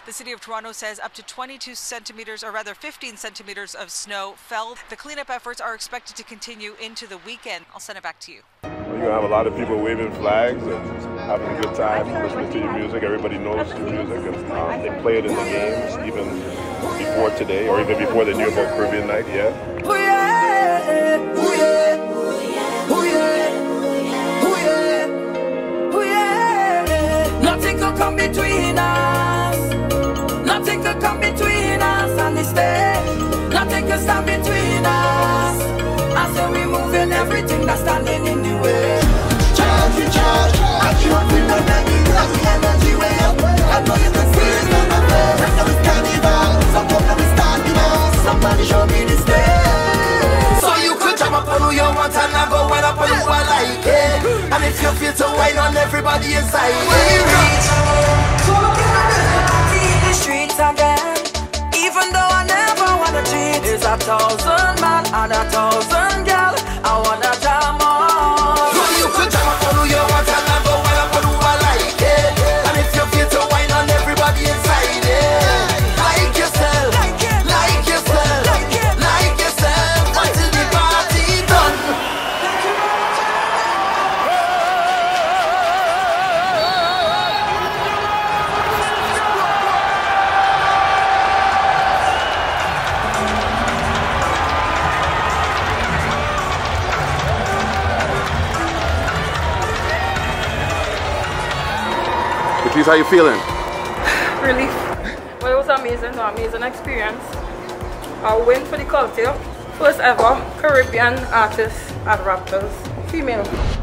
The city of Toronto says up to 22 centimeters, or rather 15 centimeters of snow fell. The cleanup efforts are expected to continue into the weekend. I'll send it back to you. You're going to have a lot of people waving flags and having a good time, listening to your music. Everybody knows your music, and they play it in the games even before today, or even before they knew about Caribbean Night, yeah? Ooh yeah, ooh yeah, ooh yeah, ooh yeah, ooh yeah. Nothing could come between us. Nothing could come between us and this day. Nothing could stand between us. I say we moving everything that's standing in the way. Charge, recharge, I can't feel no energy. Let the energy way up. I know you can feel it on my face. Let's have a carnival. Some come let me start the dance. Somebody show me this day. So you could jump up on who you want and I go wind up on who I like it. And if you feel to wine on everybody inside it. The streets again. Even though I never wanna cheat, there's 1,000 man and 1,000 girl. I wanna jam on. So you could jam up on who you want and I go wind up on who I like it. And if you feel to wine on everybody inside it. Like yourself, like yourself, like yourself, until the party done. Patrice, how you feeling? Relief. Well, it was amazing, amazing experience. A win for the culture. First ever Caribbean artist at Raptors. Female.